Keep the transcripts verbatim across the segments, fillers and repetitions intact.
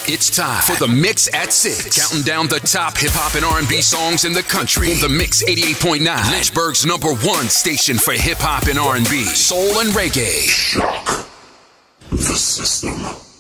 It's time for The Mix at six. Counting down the top hip-hop and R and B songs in the country. The Mix eighty-eight point nine. Lynchburg's number one station for hip-hop and R and B. Soul and reggae. Shock the system.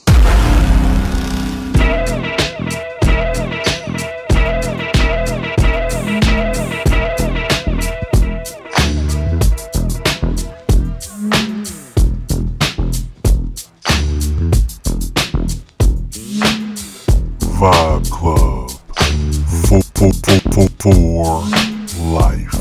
Vibe Club for, for, for, for, for life.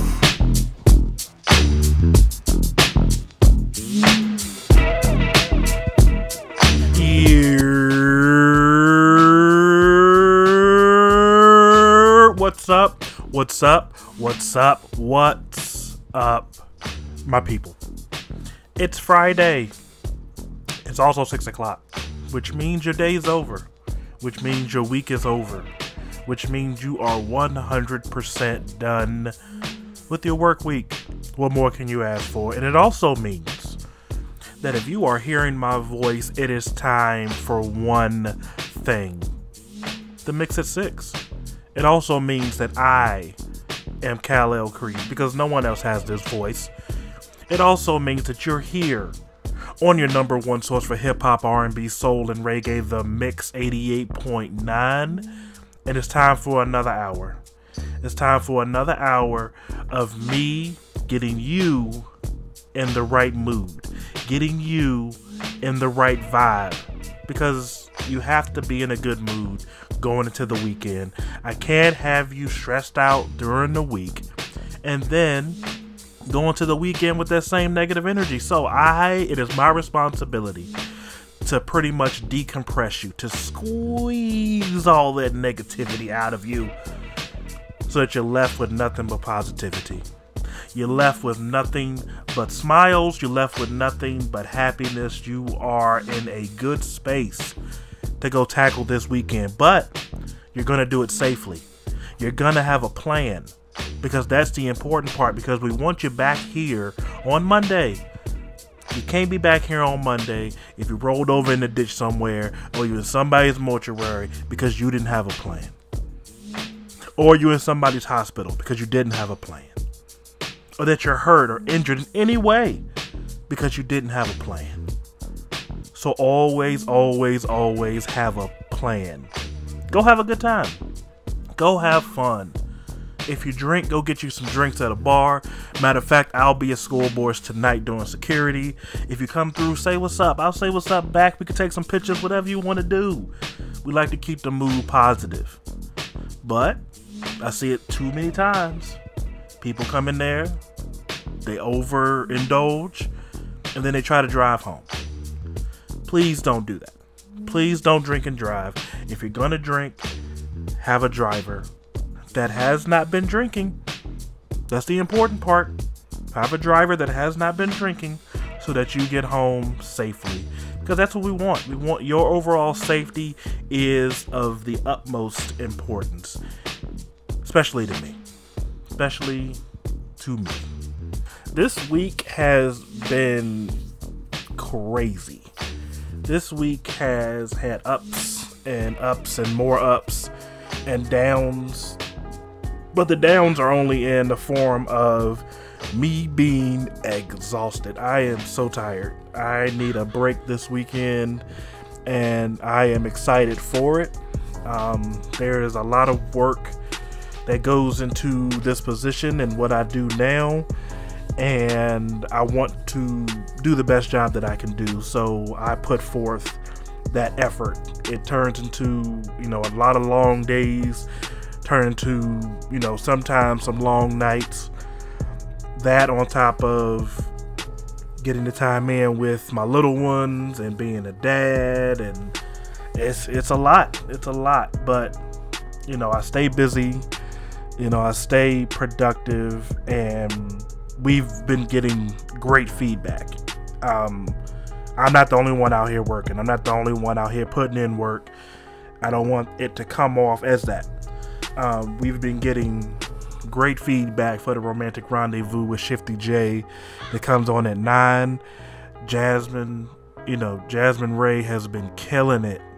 Here, what's up? What's up? What's up? What's up, my people? It's Friday. It's also six o'clock, which means your day's over. Which means your week is over, which means you are one hundred percent done with your work week. What more can you ask for? And it also means that if you are hearing my voice, it is time for one thing: The Mix at six. It also means that I am Kal-El Creed, because no one else has this voice. It also means that you're here on your number one source for hip-hop, R and B, soul, and reggae, The Mix eighty-eight point nine. And it's time for another hour. It's time for another hour of me getting you in the right mood, getting you in the right vibe, because you have to be in a good mood going into the weekend. I can't have you stressed out during the week and then going to the weekend with that same negative energy. So I, it is my responsibility to pretty much decompress you, to squeeze all that negativity out of you so that you're left with nothing but positivity. You're left with nothing but smiles. You're left with nothing but happiness. You are in a good space to go tackle this weekend, but you're going to do it safely. You're going to have a plan, because that's the important part, because we want you back here on Monday. You can't be back here on Monday if you rolled over in the ditch somewhere, or you're in somebody's mortuary because you didn't have a plan, or you're in somebody's hospital because you didn't have a plan, or that you're hurt or injured in any way because you didn't have a plan. So always, always, always have a plan. Go have a good time. Go have fun. If you drink, go get you some drinks at a bar. Matter of fact, I'll be at School Boards tonight doing security. If you come through, say what's up. I'll say what's up back. We can take some pictures, whatever you want to do. We like to keep the mood positive. But I see it too many times. People come in there, they overindulge, and then they try to drive home. Please don't do that. Please don't drink and drive. If you're going to drink, have a driver that has not been drinking. That's the important part. Have a driver that has not been drinking so that you get home safely, because that's what we want. We want your overall safety is of the utmost importance, especially to me, especially to me. This week has been crazy. This week has had ups and ups and more ups and downs. But the downs are only in the form of me being exhausted. I am so tired. I need a break this weekend, and I am excited for it. Um, there is a lot of work that goes into this position and what I do now, and I want to do the best job that I can do. So I put forth that effort. It turns into, you know, a lot of long days, turn into, you know, sometimes some long nights. That on top of getting the time in with my little ones and being a dad, and it's it's a lot. It's a lot, but you know, I stay busy. You know, I stay productive, and we've been getting great feedback. Um, I'm not the only one out here working. I'm not the only one out here putting in work. I don't want it to come off as that. Um, we've been getting great feedback for the Romantic Rendezvous with Shifty J that comes on at nine. Jasmine, you know, Jasmine Ray has been killing it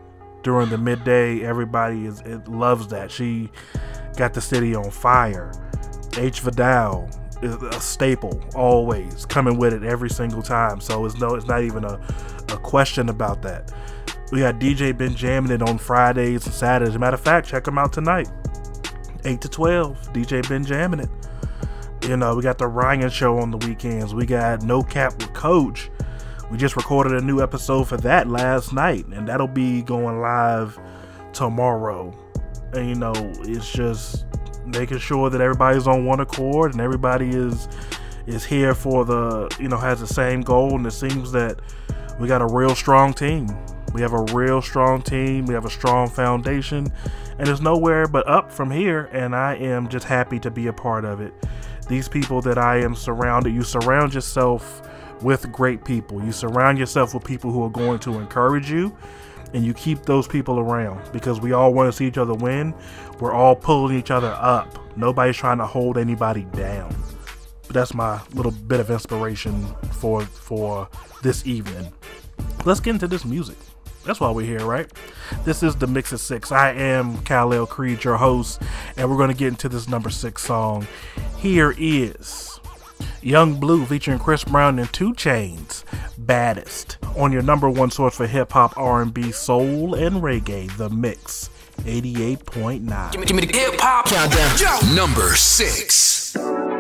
during the midday. Everybody is it loves that. She got the city on fire. H. Vidal is a staple, always coming with it every single time. So it's no, it's not even a, a question about that. We got D J Benjamin on Fridays and Saturdays. As a matter of fact, check him out tonight, eight to twelve. D J Benjamin. You know, we got the Ryan Show on the weekends. We got No Cap with Coach. We just recorded a new episode for that last night, and that'll be going live tomorrow. And you know, it's just making sure that everybody's on one accord and everybody is is here for the, you know, has the same goal. And it seems that we got a real strong team. We have a real strong team. We have a strong foundation, and there's nowhere but up from here. And I am just happy to be a part of it. These people that I am surrounded, you surround yourself with great people. You surround yourself with people who are going to encourage you, and you keep those people around, because we all want to see each other win. We're all pulling each other up. Nobody's trying to hold anybody down. But that's my little bit of inspiration for for this evening. Let's get into this music. That's why we're here, right? This is the Mix at Six. I am Kyle Creed, your host, and we're going to get into this number six song. Here is Young Blue featuring Chris Brown and two Chainz, Baddest, on your number one source for hip hop, R and B, soul, and reggae, The Mix eighty-eight point nine. Give me, give me the hip hop countdown. Yo. Number six.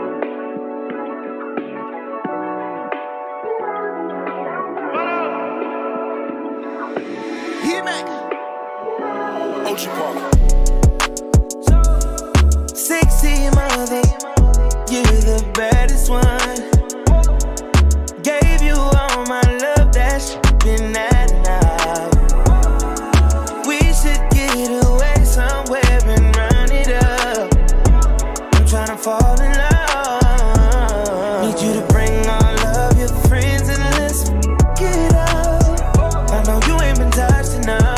Sexy mother, you're the baddest one. Gave you all my love, that shit been at now. We should get away somewhere and run it up. I'm tryna fall in love. Need you to bring all of your friends and let's get up. I know you ain't been touched enough.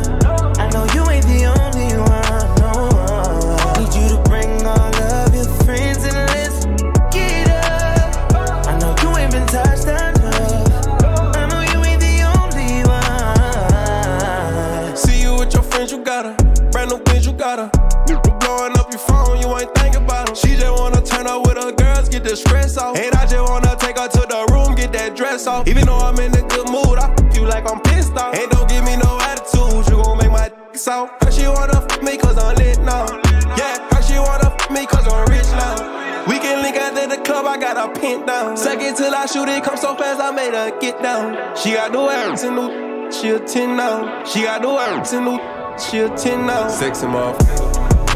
The stress off. And I just wanna take her to the room, get that dress off. Even though I'm in a good mood, I f you like I'm pissed off. And don't give me no attitude, you gon' make my d soft. Her she wanna f me cause I'm lit now. Yeah, her she wanna f me cause I'm rich now. We can link after the club, I got her pinned down. Suck it till I shoot it, come so fast, I made her get down. She got the words in the, she a ten now. She got the words in the, she a ten now. Sexy motherfucker.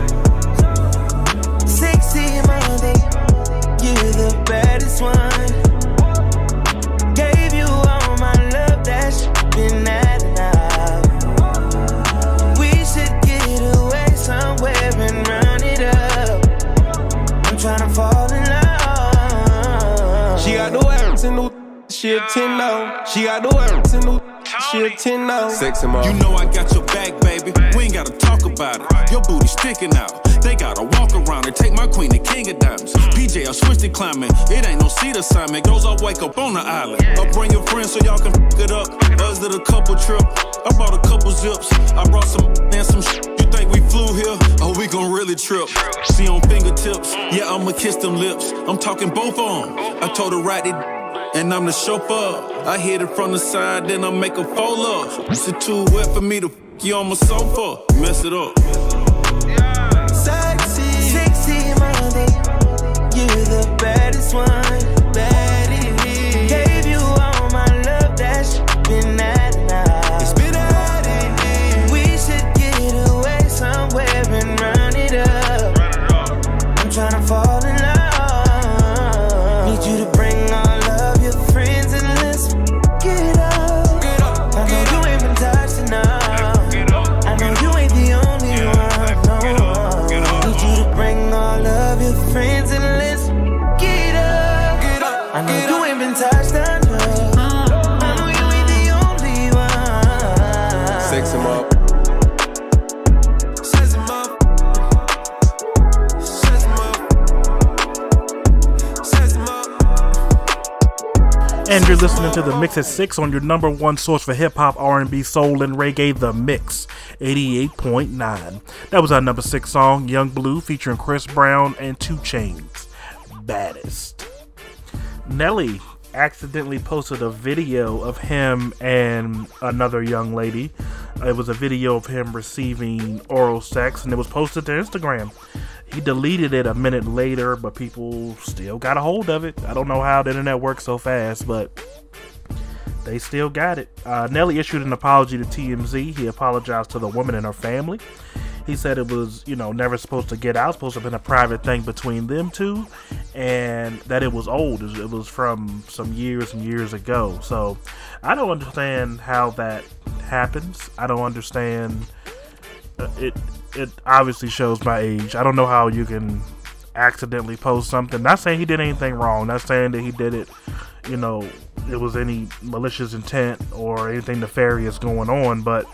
Sexy mother, you're the baddest one. Gave you all my love, that shit been at now. We should get away somewhere and run it up. I'm tryna fall in love. She got the words in the, she a ten now. She got the words in the, she a ten now. Sexy mom. You know I got your back, baby. We ain't gotta talk about it. Your booty sticking out. They gotta walk around and take my queen to King of Diamonds. P J, I switched it climbing. It ain't no seat assignment. Goes up, wake up on the island. I'll bring your friends so y'all can f it up. Us did a couple trip. I bought a couple zips. I brought some and some sh. You think we flew here? Oh, we gon' really trip. See on fingertips. Yeah, I'ma kiss them lips. I'm talking both on. I told her right it. And I'm the chauffeur. I hit it from the side, then I make a fold up. Is it too wet for me to f you on my sofa? Mess it up. Sexy, sexy mother, you're the baddest one. Baddest. Gave you all my love, that shit been at now. It's been at it. We should get away somewhere and run it up. I'm tryna fall in love. Need you to bring all of your friends and let's get up. Get up. I know you ain't been touched enough. I know you ain't the only one. No. Need you to bring all of your friends and let's get up. Get up. I know you ain't been touched enough. I know you ain't the only one. Sex him up. Sex him up. Sex him up. Sex him up. And you're listening to The Mix at six on your number one source for hip-hop, R and B, soul, and reggae, The Mix, eighty-eight point nine. That was our number six song, Young Blue, featuring Chris Brown and two Chainz, Baddest. Nelly accidentally posted a video of him and another young lady. It was a video of him receiving oral sex, and it was posted to Instagram. He deleted it a minute later, but people still got a hold of it. I don't know how the internet works so fast, but they still got it. Uh, Nelly issued an apology to T M Z. He apologized to the woman and her family. He said it was, you know, never supposed to get out. Supposed to have been a private thing between them two, and that it was old. It was from some years and years ago. So I don't understand how that happens. I don't understand. Uh, it it obviously shows my age. I don't know how you can accidentally post something. Not saying he did anything wrong. Not saying that he did it, you know, it was any malicious intent or anything nefarious going on, but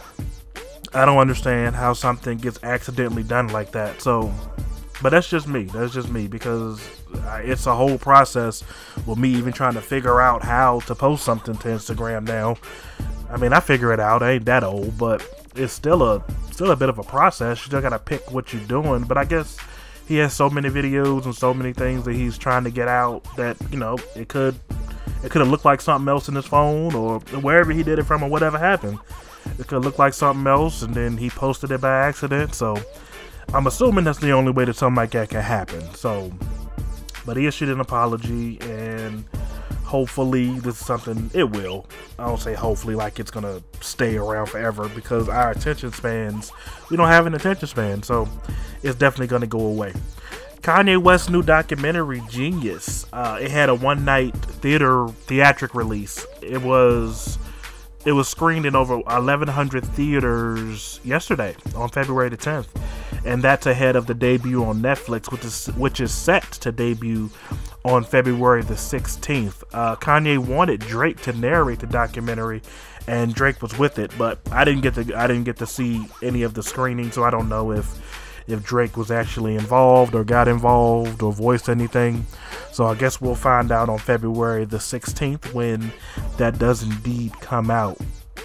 I don't understand how something gets accidentally done like that. So, but that's just me. That's just me because it's a whole process with me even trying to figure out how to post something to Instagram now. I mean, I figure it out. I ain't that old, but it's still a still a bit of a process. You still gotta pick what you're doing. But I guess he has so many videos and so many things that he's trying to get out that, you know, it could it could have looked like something else in his phone or wherever he did it from or whatever happened. It could look like something else, and then he posted it by accident. So I'm assuming that's the only way that something like that can happen. So, but he issued an apology, and hopefully this is something, it will. I don't say hopefully like it's gonna stay around forever, because our attention spans, we don't have an attention span, so it's definitely gonna go away. Kanye West's new documentary, Genius, uh, it had a one-night theater theatric release. It was it was screened in over eleven hundred theaters yesterday on February the tenth, and that's ahead of the debut on Netflix, which is which is set to debut on February the sixteenth. Uh, Kanye wanted Drake to narrate the documentary, and Drake was with it, but I didn't get to I didn't get to see any of the screening, so I don't know if if Drake was actually involved or got involved or voiced anything. So I guess we'll find out on February the sixteenth when that does indeed come out.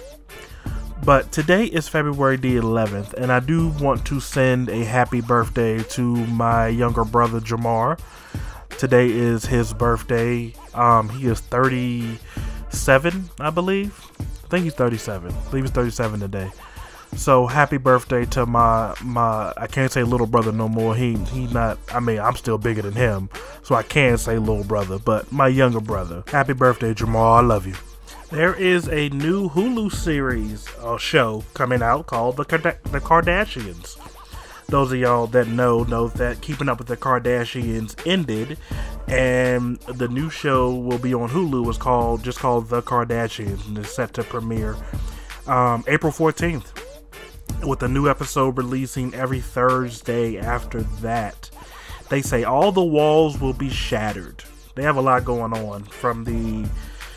But today is February the eleventh, and I do want to send a happy birthday to my younger brother Jamar. Today is his birthday. Um, he is thirty-seven, I believe. I think he's thirty-seven. I believe he's thirty-seven today. So happy birthday to my my I can't say little brother no more. He he not I mean I'm still bigger than him, so I can say little brother, but my younger brother. Happy birthday, Jamal. I love you. There is a new Hulu series or show coming out called The Kard- The Kardashians. Those of y'all that know know that Keeping Up with the Kardashians ended, and the new show will be on Hulu. It's called just called The Kardashians, and it's set to premiere um, April fourteenth. With a new episode releasing every Thursday after that. They say all the walls will be shattered. They have a lot going on, from the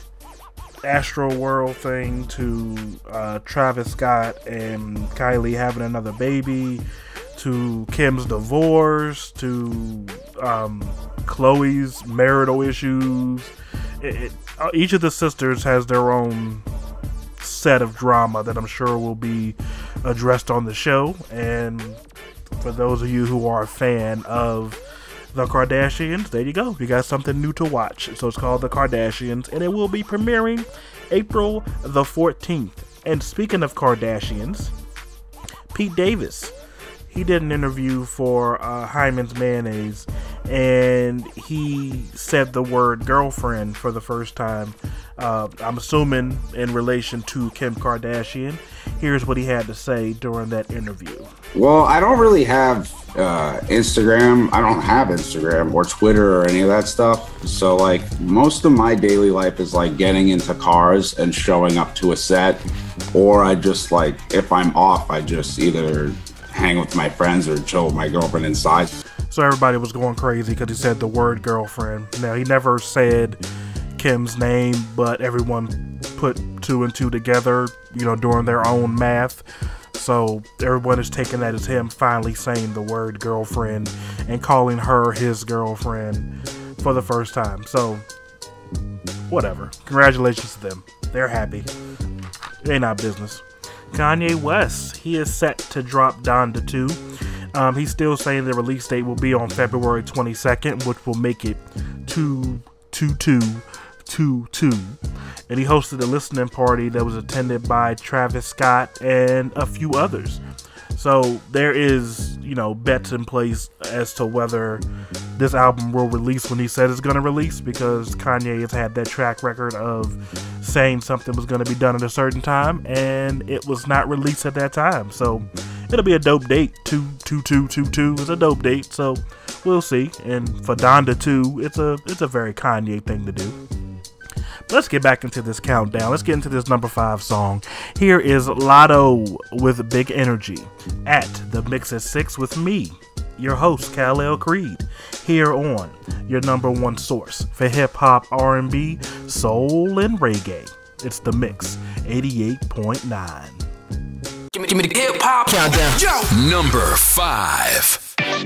Astro World thing to uh, Travis Scott and Kylie having another baby, to Kim's divorce, to um, Khloe's marital issues. It, it, uh, each of the sisters has their own set of drama that I'm sure will be addressed on the show. And for those of you who are a fan of the Kardashians, there you go, you got something new to watch. So it's called The Kardashians, and it will be premiering April the fourteenth. And speaking of Kardashians, Pete Davis, he did an interview for uh, Hyman's Mayonnaise, and he said the word girlfriend for the first time. Uh, I'm assuming in relation to Kim Kardashian. Here's what he had to say during that interview. Well, I don't really have uh, Instagram. I don't have Instagram or Twitter or any of that stuff. So, like, most of my daily life is like getting into cars and showing up to a set, or I just, like, if I'm off, I just either hang with my friends or chill with my girlfriend inside. So everybody was going crazy because he said the word girlfriend. Now, he never said Kim's name, but everyone put two and two together, you know, doing their own math. So everyone is taking that as him finally saying the word girlfriend and calling her his girlfriend for the first time. So whatever. Congratulations to them. They're happy. It ain't our business. Kanye West, he is set to drop Donda two. Um, he's still saying the release date will be on February twenty-second, which will make it two two two two two. And he hosted a listening party that was attended by Travis Scott and a few others. So there is, you know, bets in place as to whether this album will release when he said it's going to release, because Kanye has had that track record of saying something was going to be done at a certain time and it was not released at that time. So it'll be a dope date. two two two two two is a dope date, so we'll see. And for Donda two, it's a it's a very Kanye thing to do. Let's get back into this countdown. Let's get into this number five song. Here is Lotto with Big Energy at the Mix at Six with me, your host, Kal-El Creed, here on your number one source for hip-hop, R and B, soul, and reggae. It's The Mix eighty-eight point nine. Give me, give me the hip-hop countdown. Yo! Number five.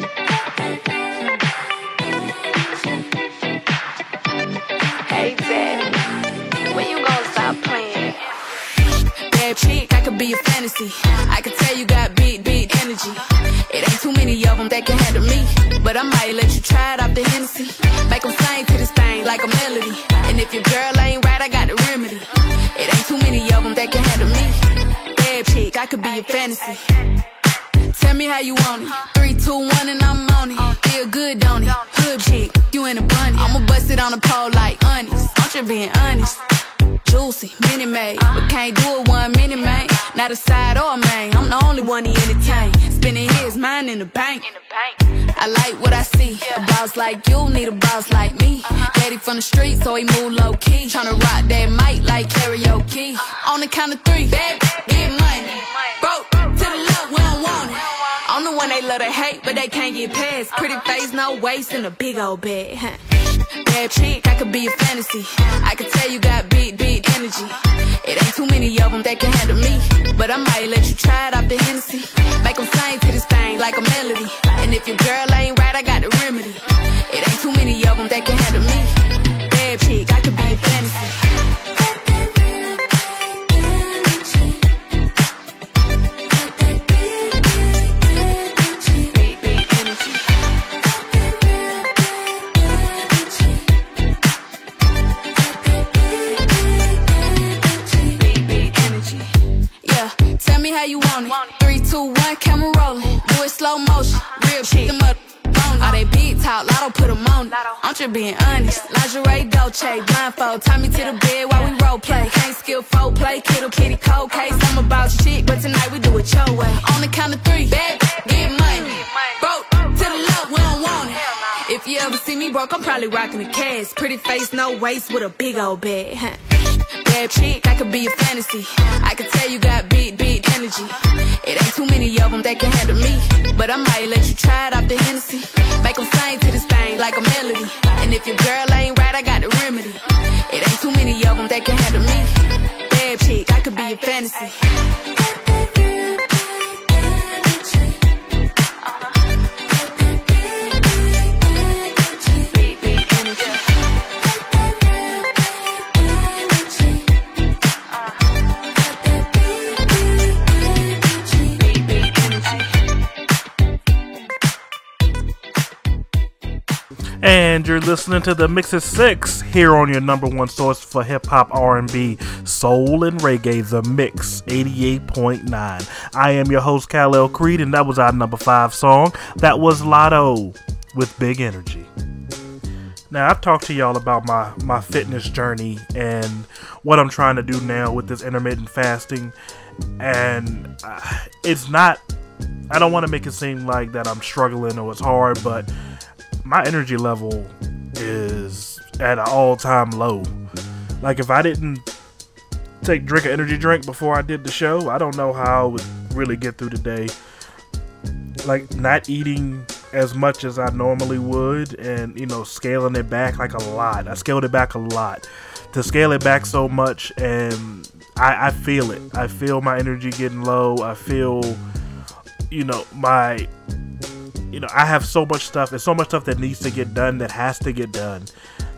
Hey, Daddy. When you gonna stop playing? Bad chick, I could be a fantasy. I could tell you got big, big energy. It ain't too many of them that can handle me, but I might let you try it off the Hennessy. Make them sing to this thing like a melody. And if your girl ain't right, I got the remedy. It ain't too many of them that can handle me. Bad chick, I could be a fantasy. Tell me how you want it. Three, two, one, and I'm on it. Feel good, don't it? Hood chick, you in a bunny. I'ma bust it on the pole like honest. I'm just being honest. Juicy, mini made, but can't do it one minute, man. Not a side or a main. I'm the only one he entertain. Spending his mind in the bank. I like what I see. A boss like you need a boss like me. Daddy from the street, so he move low key. Tryna rock that mic like karaoke. On the count of three, baby, get money. Broke to the left, we don't want it. I'm the one they love to hate, but they can't get past. Pretty face, no waist, and a big old bed. Bad chick, I could be a fantasy. I could tell you got big, big energy. It ain't too many of them that can handle me, but I might let you try it off the Hennessy. Make them sing to this thing like a melody. And if your girl ain't right, I got the remedy. It ain't too many of them that can handle me. Bad chick, I could be a fantasy. How you want it? Three, two, one, camera rolling. Do it slow motion. Real shit. Them up on all they big talk. Lotto put them on it. I'm just being honest. Lingerie, Dolce, blindfold. Tie me to the bed while we role play. Can't skill folk play. Kittle kitty cold case. I'm about shit, but tonight we do it your way. On the count of three, bad, get money. Broke to the left, we don't want it. If you ever see me broke, I'm probably rocking a cash. Pretty face, no waist, with a big old bag. Huh. Bad chick, I could be a fantasy. I could tell you got big, big energy. It ain't too many of them that can handle me, but I might let you try it off the Hennessy. Make them sing to this thing like a melody. And if your girl ain't right, I got the remedy. It ain't too many of them that can handle me. Bad chick, I could be a fantasy. And you're listening to The Mix at Six here on your number one source for hip-hop, R and B, soul, and reggae, The Mix eighty-eight point nine. I am your host, Kal-El Creed, and that was our number five song. That was Lotto with Big Energy. Now, I've talked to y'all about my, my fitness journey and what I'm trying to do now with this intermittent fasting. And uh, it's not, I don't want to make it seem like that I'm struggling or it's hard, but my energy level is at an all-time low. Like, if I didn't take drink an energy drink before I did the show, I don't know how I would really get through the day. Like, not eating as much as I normally would, and, you know, scaling it back like a lot. I scaled it back a lot. To scale it back so much, and I, I feel it. I feel my energy getting low. I feel, you know, my... You know, I have so much stuff. There's so much stuff that needs to get done, that has to get done,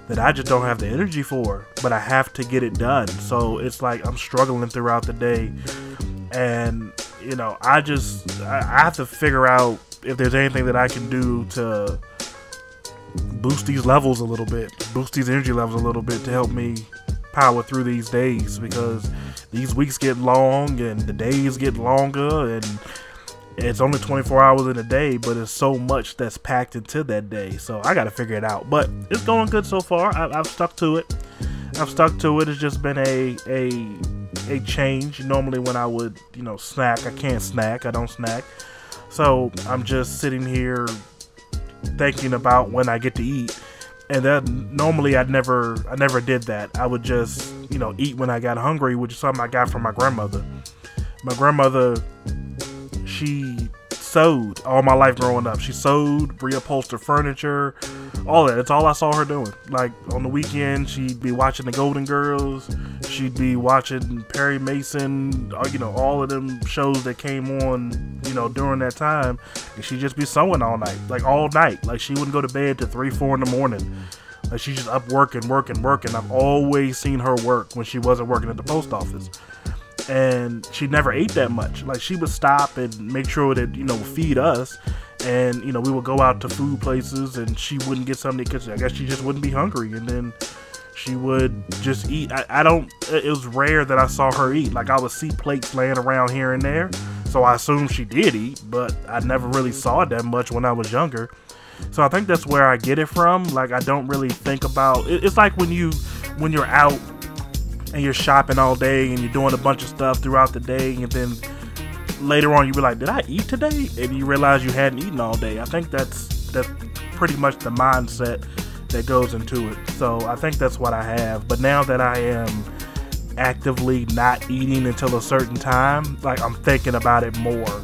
that I just don't have the energy for, but I have to get it done. So it's like I'm struggling throughout the day, and you know, I just I, I have to figure out if there's anything that I can do to boost these levels a little bit, boost these energy levels a little bit to help me power through these days, because these weeks get long and the days get longer, and it's only twenty-four hours in a day, but it's so much that's packed into that day. So I got to figure it out, but it's going good so far. I, I've stuck to it. I've stuck to it. It's just been a a a change. Normally when I would, you know, snack, I can't snack. I don't snack. So I'm just sitting here thinking about when I get to eat. And then normally I'd never, I never did that. I would just, you know, eat when I got hungry, which is something I got from my grandmother. My grandmother, she sewed all my life growing up. She sewed, reupholstered furniture, all that. It's all I saw her doing. Like on the weekend, she'd be watching the Golden Girls. She'd be watching Perry Mason, you know, all of them shows that came on, you know, during that time. And she'd just be sewing all night, like all night. Like she wouldn't go to bed till three, four in the morning. Like she's just up working, working, working. I've always seen her work when she wasn't working at the post office. And she never ate that much. Like she would stop and make sure that, you know, feed us, and you know, we would go out to food places and she wouldn't get something because I guess she just wouldn't be hungry, and then she would just eat. I, I don't it was rare that I saw her eat. Like I would see plates laying around here and there, so I assumed she did eat, but I never really saw it that much when I was younger. So I think that's where I get it from. Like I don't really think about it. It's like when you when you're out and you're shopping all day and you're doing a bunch of stuff throughout the day, and then later on you be like, did I eat today? And you realize you hadn't eaten all day. I think that's that's pretty much the mindset that goes into it. So I think that's what I have. But now that I am actively not eating until a certain time, like I'm thinking about it more.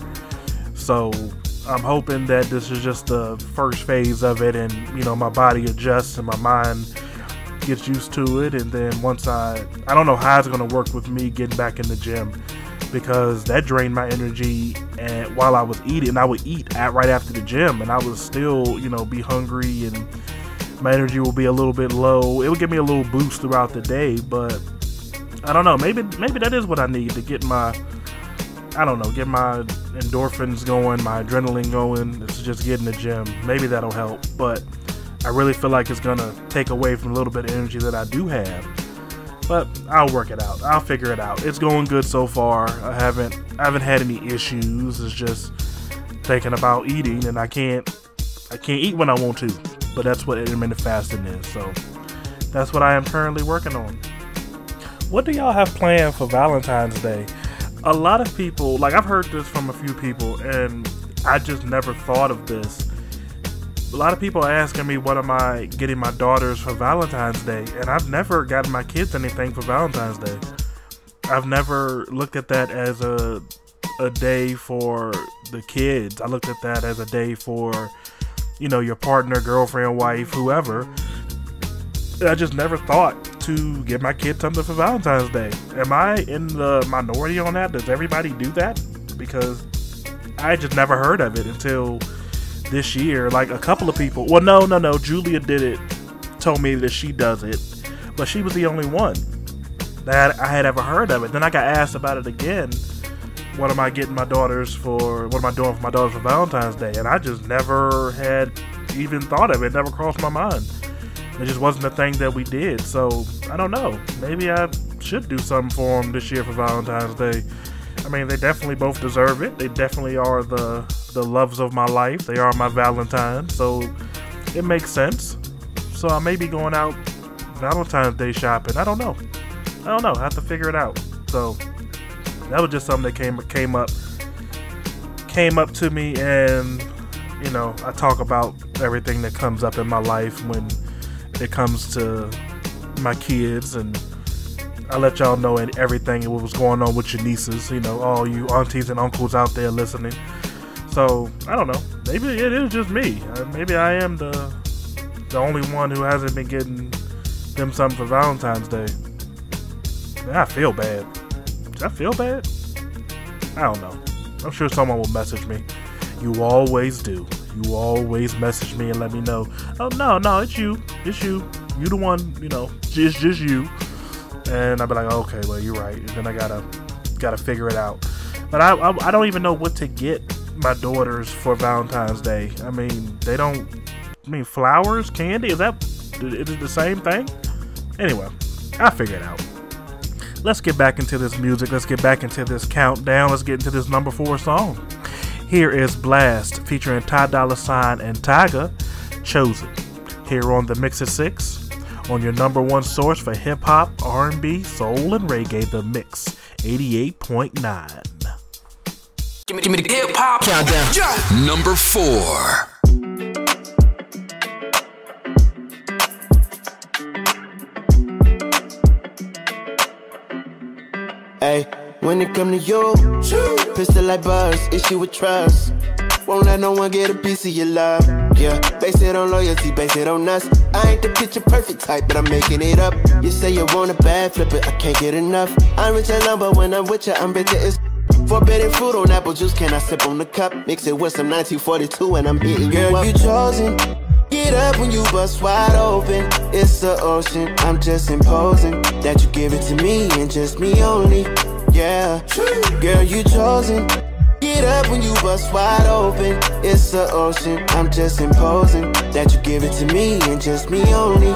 So I'm hoping that this is just the first phase of it, and you know, my body adjusts and my mind gets used to it, and then once I I don't know how it's gonna work with me getting back in the gym, because that drained my energy. And while I was eating, I would eat at right after the gym, and I would still, you know, be hungry, and my energy will be a little bit low. It would give me a little boost throughout the day, but I don't know, maybe maybe that is what I need to get my I don't know get my endorphins going, my adrenaline going. It's just getting the gym. Maybe that'll help, but I really feel like it's gonna take away from a little bit of energy that I do have. But I'll work it out. I'll figure it out. It's going good so far. I haven't I haven't had any issues. It's just thinking about eating, and I can't I can't eat when I want to. But that's what intermittent fasting is. So that's what I am currently working on. What do y'all have planned for Valentine's Day? A lot of people, like I've heard this from a few people, and I just never thought of this. A lot of people are asking me, what am I getting my daughters for Valentine's Day? And I've never gotten my kids anything for Valentine's Day. I've never looked at that as a a day for the kids. I looked at that as a day for, you know, your partner, girlfriend, wife, whoever. I just never thought to get my kids something for Valentine's Day. Am I in the minority on that? Does everybody do that? Because I just never heard of it until this year. Like a couple of people, well no no no Julia did it, told me that she does it, but she was the only one that I had ever heard of it. Then I got asked about it again. What am I getting my daughters for, what am I doing for my daughters for Valentine's Day? And I just never had even thought of it. It never crossed my mind. It just wasn't a thing that we did. So I don't know, maybe I should do something for them this year for Valentine's Day. I mean, they definitely both deserve it. They definitely are the the loves of my life. They are my Valentine, so it makes sense. So I may be going out Valentine's Day shopping. I don't know. I don't know. I have to figure it out. So that was just something that came came up came up to me, and you know, I talk about everything that comes up in my life when it comes to my kids, and I let y'all know everything what was going on with your nieces, you know, all you aunties and uncles out there listening. So I don't know, maybe it is just me. Uh, maybe I am the the only one who hasn't been getting them something for Valentine's Day. Man, I feel bad. Does that feel bad? I don't know. I'm sure someone will message me. You always do. You always message me and let me know. Oh no, no, it's you. It's you. You the one, you know, just just you. And I'll be like, okay, well, you're right. And then I gotta gotta figure it out. But I, I I don't even know what to get my daughters for Valentine's Day. I mean, they don't. I mean, flowers, candy. Is that is it the same thing? Anyway, I'll figure it out. Let's get back into this music. Let's get back into this countdown. Let's get into this number four song. Here is Blast featuring Ty Dolla Sign and Tyga, Chosen. Here on the Mix at Six, on your number one source for hip hop, R and B, soul, and reggae, The Mix eighty-eight point nine. Give me, give me the hip hop countdown. Yeah. Number four. Hey, when it come to you, pistol like buzz, issue with trust. Won't let no one get a piece of your love. Yeah, base it on loyalty, base it on us. I ain't the picture perfect type, but I'm making it up. You say you want a bad, flip it, I can't get enough. I'm rich alone, but when I'm with you, I'm richer as forbidden fruit on apple juice, can I sip on the cup? Mix it with some nineteen forty-two and I'm hitting Girl, you up. You chosen. Get up when you bust wide open. It's the ocean, I'm just imposing that you give it to me and just me only. Yeah, girl, you chosen. Get up when you bust wide open. It's the ocean, I'm just imposing that you give it to me and just me only.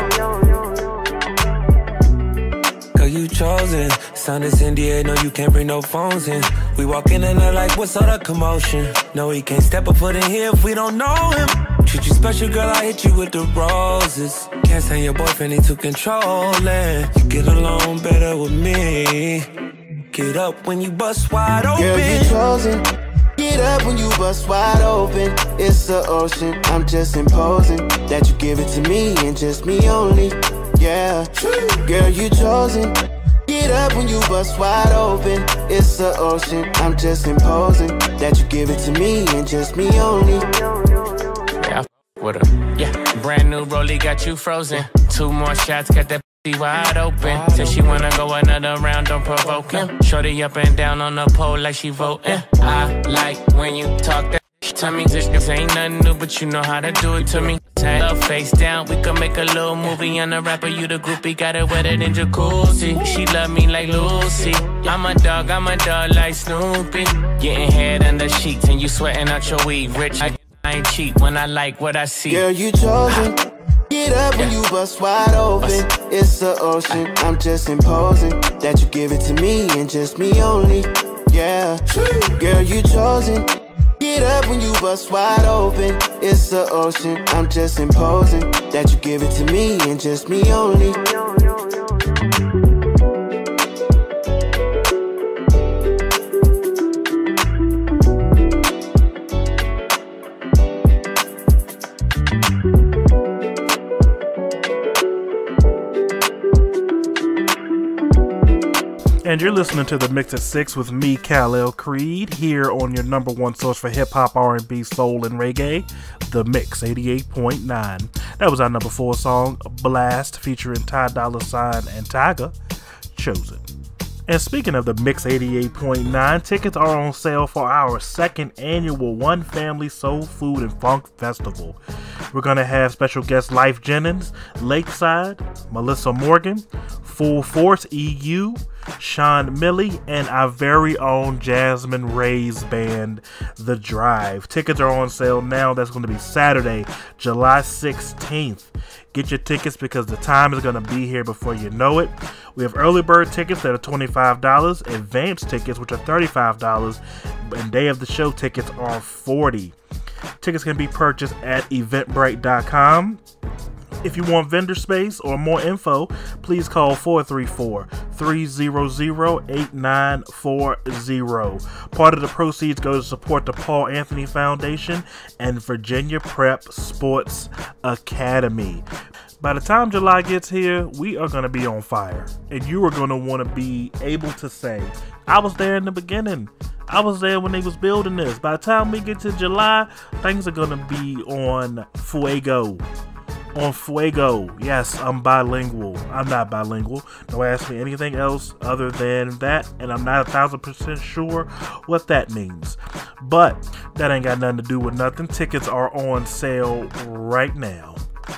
Girl, you chosen. Sound is in the air, no, you can't bring no phones in. We walk in and they're like, what's all the commotion? No, he can't step a foot in here if we don't know him. Treat you special, girl, I hit you with the roses. Can't stand your boyfriend, he too controlling. You get along better with me. Get up when you bust wide open. Girl, you chosen. Get up when you bust wide open. It's the ocean, I'm just imposing that you give it to me and just me only. Yeah, girl, you chosen. Get up when you bust wide open. It's the ocean, I'm just imposing that you give it to me and just me only. Yeah, I f with her. Yeah, brand new rollie got you frozen. Two more shots, got that p*** wide open. Said she wanna go another round, don't provoke him. Shorty up and down on the pole like she voting. I like when you talk that to me. This ain't nothing new, but you know how to do it to me. Love face down, we can make a little movie. On the rapper, you the groupie, got it wetter than jacuzzi. She love me like Lucy. I'm a dog, I'm a dog like Snoopy. Getting head under sheets and you sweating out your weed. Rich, I ain't cheap when I like what I see. Girl, you chosen. Get up when you bust wide open. It's the ocean, I'm just imposing that you give it to me and just me only. Yeah, girl, you chosen. Get up when you bust wide open. It's the ocean, I'm just imposing that you give it to me and just me only. And you're listening to The Mix at Six with me, Kal-El Creed, here on your number one source for hip-hop, R and B, soul, and reggae, The Mix eighty-eight point nine. That was our number four song, Blast, featuring Ty Dolla Sign and Tyga, Chosen. And speaking of The Mix eighty-eight point nine, tickets are on sale for our second annual One Family Soul Food and Funk Festival. We're going to have special guests Life Jennings, Lakeside, Melissa Morgan, Full Force E U, Sean Milley, and our very own Jasmine Ray's band, The Drive. Tickets are on sale now. That's going to be Saturday, July sixteenth. Get your tickets because the time is going to be here before you know it. We have early bird tickets that are twenty-five dollars, advanced tickets which are thirty-five dollars, and day of the show tickets are forty dollars. Tickets can be purchased at eventbrite dot com. If you want vendor space or more info, please call four three four, three zero zero, eight nine four zero. Part of the proceeds go to support the Paul Anthony Foundation and Virginia Prep Sports Academy. By the time July gets here, we are going to be on fire. And you are going to want to be able to say, I was there in the beginning. I was there when they was building this. By the time we get to July, things are going to be on fuego. On fuego. Yes, I'm bilingual. I'm not bilingual. Don't ask me anything else other than that, and I'm not a thousand percent sure what that means. But that ain't got nothing to do with nothing. Tickets are on sale right now.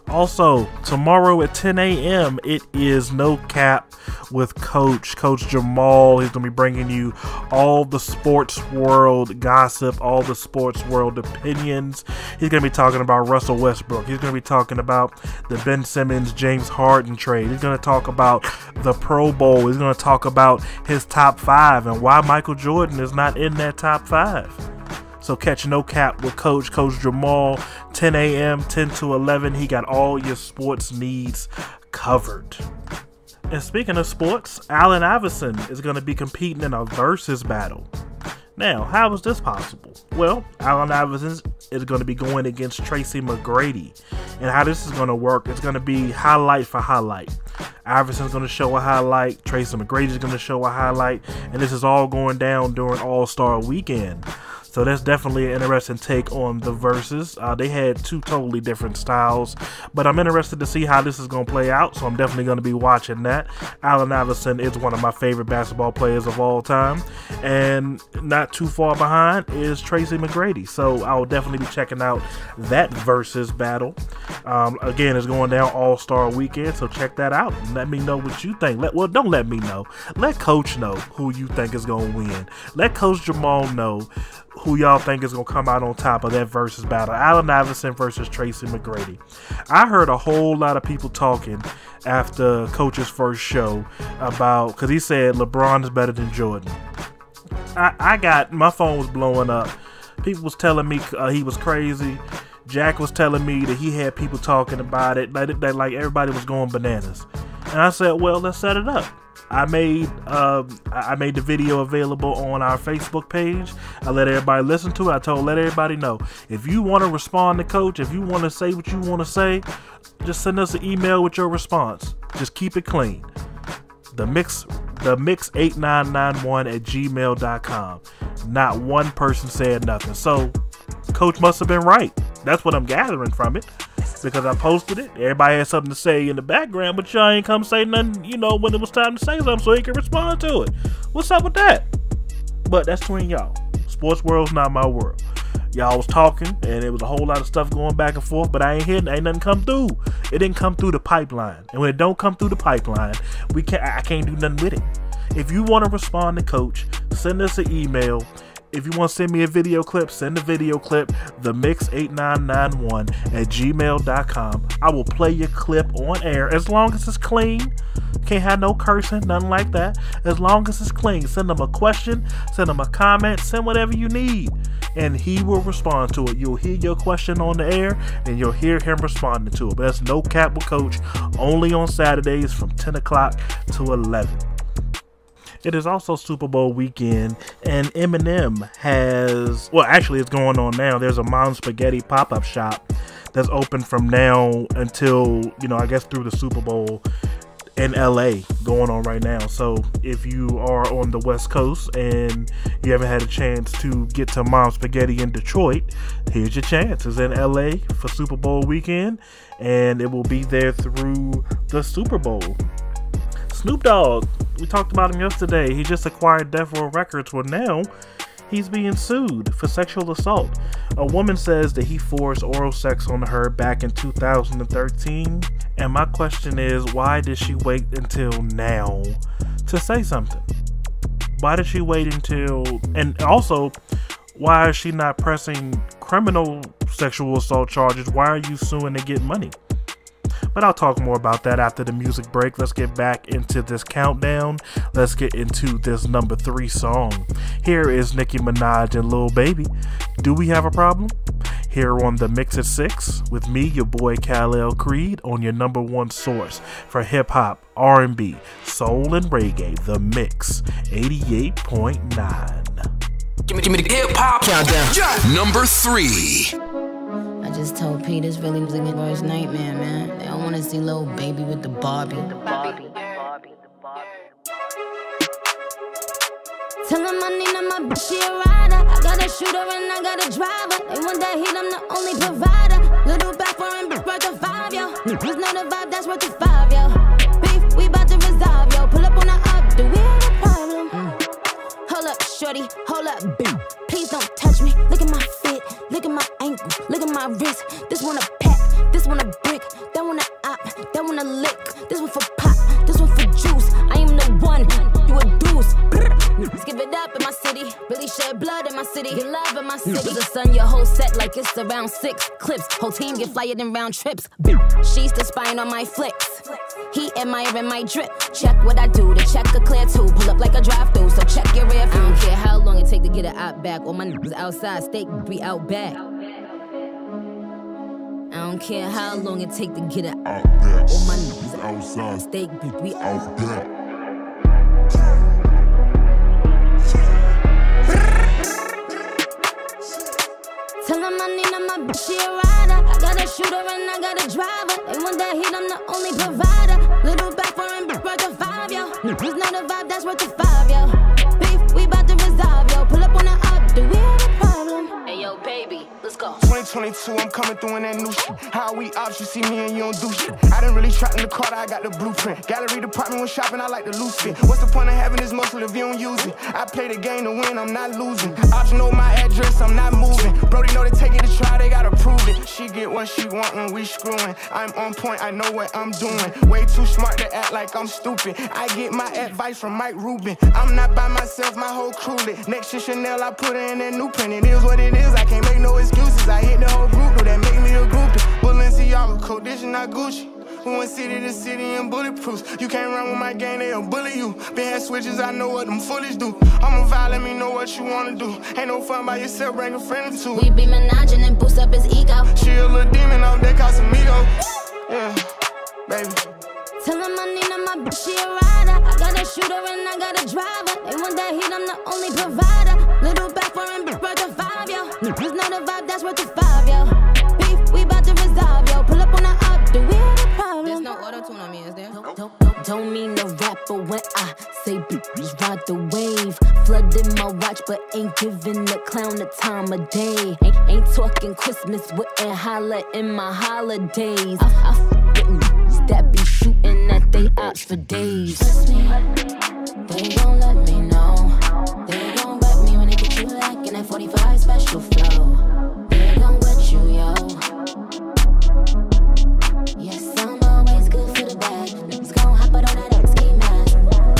Also, tomorrow at ten a.m., it is No Cap with Coach, Coach Jamal. He's going to be bringing you all the sports world gossip, all the sports world opinions. He's going to be talking about Russell Westbrook. He's going to be talking about the Ben Simmons, James Harden trade. He's going to talk about the Pro Bowl. He's going to talk about his top five and why Michael Jordan is not in that top five. So catch No Cap with Coach, Coach Jamal, ten a.m., ten to eleven. He got all your sports needs covered. And speaking of sports, Allen Iverson is going to be competing in a versus battle. Now, how is this possible? Well, Allen Iverson is going to be going against Tracy McGrady. And how this is going to work, it's going to be highlight for highlight. Iverson's going to show a highlight, Tracy McGrady is going to show a highlight, and this is all going down during All-Star Weekend. So that's definitely an interesting take on the verses. Uh, they had two totally different styles, but I'm interested to see how this is going to play out, so I'm definitely going to be watching that. Allen Iverson is one of my favorite basketball players of all time, and not too far behind is Tracy McGrady, so I'll definitely be checking out that versus battle. Um, again, it's going down All-Star Weekend, so check that out and let me know what you think. Let, well, don't let me know. Let Coach know who you think is going to win. Let Coach Jamal know who y'all think is going to come out on top of that versus battle. Allen Iverson versus Tracy McGrady. I heard a whole lot of people talking after Coach's first show about, because he said LeBron is better than Jordan. I, I got, my phone was blowing up. People was telling me uh, he was crazy. Jack was telling me that he had people talking about it, that, that like everybody was going bananas. And I said, well, let's set it up. I made uh, I made the video available on our Facebook page. I let everybody listen to it. I told let everybody know, if you want to respond to Coach, if you want to say what you want to say, just send us an email with your response. Just keep it clean. The mix the mix eight nine nine one at gmail dot com. Not one person said nothing. So Coach must have been right. That's what I'm gathering from it, because I posted it. Everybody had something to say in the background, but y'all ain't come say nothing, you know, when it was time to say something so he could respond to it. What's up with that? But that's between y'all. Sports world's not my world. Y'all was talking, and there was a whole lot of stuff going back and forth, but I ain't hearing, ain't nothing come through. It didn't come through the pipeline. And when it don't come through the pipeline, we can't, I can't do nothing with it. If you want to respond to Coach, send us an email. If you want to send me a video clip, send a video clip, the mix eight nine nine one at gmail dot com. I will play your clip on air as long as it's clean. Can't have no cursing, nothing like that. As long as it's clean. Send them a question, send them a comment, send whatever you need, and he will respond to it. You'll hear your question on the air, and you'll hear him responding to it. But that's No Cap with Coach, only on Saturdays from ten o'clock to eleven. It is also Super Bowl weekend, and Eminem has, well, actually it's going on now. There's a Mom Spaghetti pop-up shop that's open from now until, you know, I guess through the Super Bowl in L A going on right now. So if you are on the West Coast and you haven't had a chance to get to Mom Spaghetti in Detroit, here's your chance. It's in L A for Super Bowl weekend, and it will be there through the Super Bowl. Snoop Dogg, we talked about him yesterday. He just acquired Death Row Records. Well, now he's being sued for sexual assault. A woman says that he forced oral sex on her back in two thousand thirteen. And my question is, why did she wait until now to say something? Why did she wait until, and also, why is she not pressing criminal sexual assault charges? Why are you suing to get money? But I'll talk more about that after the music break. Let's get back into this countdown. Let's get into this number three song. Here is Nicki Minaj and Lil Baby. Do we have a problem? Here on the Mix at Six with me, your boy Kal-El Creed, on your number one source for hip hop, R and B, soul, and reggae. The Mix eighty-eight point nine. Give me, give me the hip hop countdown. Yeah. Number three. I just told Pete this really was a good worst nightmare, man. They don't want to see Lil Baby with the Barbie. The Barbie. Tell him I need my bitch, she a rider. I got a shooter and I got a driver. They want that heat, I'm the only provider. Little back for him, bitch, worth a five, yo. Just know the vibe, that's worth a five, yo. Beef, we bout to resolve, yo. Pull up on the up, do we have a problem? Mm. Hold up, shorty, hold up, boo. Please don't touch me, look at my fit. Look at my ankle, look at my wrist. This one a pack, this one a brick, that one Get love in my city. The sun, your whole set like it's around six clips. Whole team get flyer than round trips. She's the spine on my flicks. He admiring my drip. Check what I do to check a clear two. Pull up like a drive through, so check your rear view. I don't care how long it take to get it out back. All my niggas outside, steak be out back. I don't care how long it take to get it out back. All my niggas outside, steak be out back. Tell them I need my bitch, she a rider. I got a shooter and I got a driver. They want that heat, I'm the only provider. Little back for him, worth a five, yo. Niggas know the vibe, that's worth a five, yo. Beef, we bout to resolve, yo. Pull up on the up, do we have a problem? Hey, yo, baby, let's go. twenty twenty-two, I'm coming through in that new shit. How we ops, you see me and you don't do shit. I done really trapped in the Carter, I got the blueprint. Gallery department when shopping, I like the loose fit. What's the point of having this muscle if you don't use it? I play the game to win, I'm not losing. Ops know my address, I'm not moving. Brody know they take it to try, they gotta prove it. She get what she want when we screwing. I'm on point, I know what I'm doing. Way too smart to act like I'm stupid. I get my advice from Mike Rubin. I'm not by myself, my whole crew lit. Next to Chanel, I put her in that new print. It is what it is, I can't make no excuses. I hit the whole group, though that make me a groupie. Balenciaga coat, this is not Gucci. We went city to city and bulletproofs. You can't run with my gang, they'll bully you. Been had switches, I know what them foolish do. I'm a vibe, let me know what you wanna do. Ain't no fun by yourself, bring a friend or two. We be menaging and boost up his ego. She a little demon off that Casamigo. Yeah, baby. Tell him I need my bitch, she a rider. I got a shooter and I got a driver. They want that heat, I'm the only provider. Little back for him, worth a five, yo. Niggas know the vibe, that's worth a five, yo. Beef, we bout to resolve, yo. Pull up on the up, do we have a problem? There's no auto-tune on me, is there? Don't, don't, don't, don't mean no rapper when I say bitch, ride the wave. Flooding my watch, but ain't giving the clown the time of day. Ain't, ain't talking Christmas, wouldn't holler in my holidays. I, I f with niggas that be shooting at they ops for days. Trust me, they gon' let me know. They gon' rep me when they get you like in that forty-five special flow. They gon' wet you, yo. Yes, I'm always good for the bad. Niggas gon' hop out on that ski mask.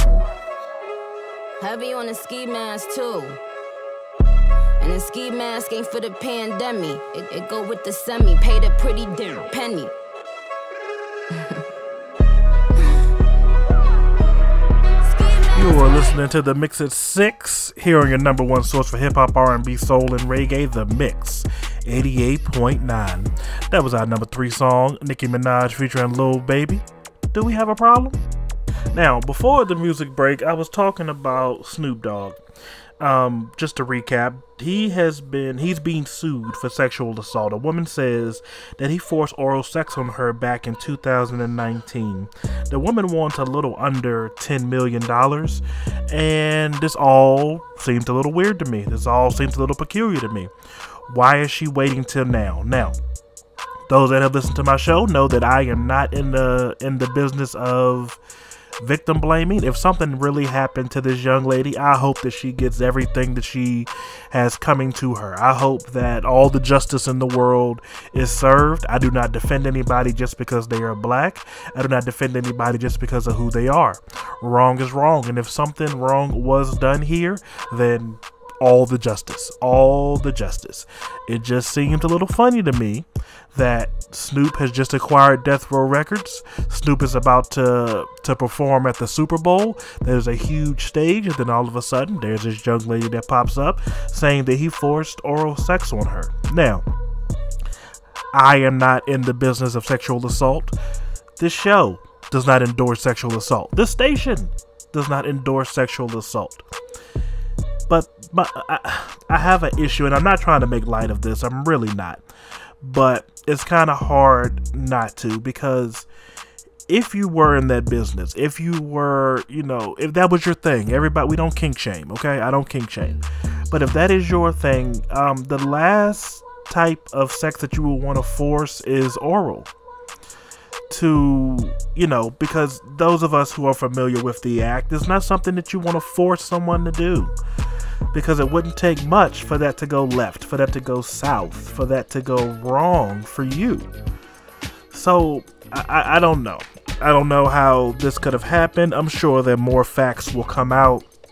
Heavy on the ski mask too. And the ski mask ain't for the pandemic. It, it go with the semi. Paid a pretty damn penny. You are listening to The Mix at six, here on your number one source for hip-hop, R and B, soul, and reggae, The Mix, eighty-eight point nine. That was our number three song, Nicki Minaj featuring Lil Baby. Do we have a problem? Now, before the music break, I was talking about Snoop Dogg. Um, just to recap, he has been, he's being sued for sexual assault. A woman says that he forced oral sex on her back in two thousand nineteen. The woman wants a little under ten million dollars, and this all seems a little weird to me. This all seems a little peculiar to me. Why is she waiting till now? Now, those that have listened to my show know that I am not in the, in the business of victim blaming. If something really happened to this young lady, I hope that she gets everything that she has coming to her. I hope that all the justice in the world is served. I do not defend anybody just because they are black. I do not defend anybody just because of who they are. Wrong is wrong, and if something wrong was done here, then all the justice, all the justice. It just seemed a little funny to me that Snoop has just acquired Death Row Records. Snoop is about to to perform at the Super Bowl. There's a huge stage, and then all of a sudden, there's this young lady that pops up saying that he forced oral sex on her. Now, I am not in the business of sexual assault. This show does not endorse sexual assault. This station does not endorse sexual assault. But, but I, I have an issue, and I'm not trying to make light of this. I'm really not. But it's kind of hard not to, because if you were in that business, if you were, you know, if that was your thing, everybody, we don't kink shame, okay? I don't kink shame. But if that is your thing, um, the last type of sex that you will want to force is oral. To, you know, because those of us who are familiar with the act, it's not something that you want to force someone to do. Because it wouldn't take much for that to go left, for that to go south, for that to go wrong for you. So, I, I don't know. I don't know how this could have happened. I'm sure that more facts will come out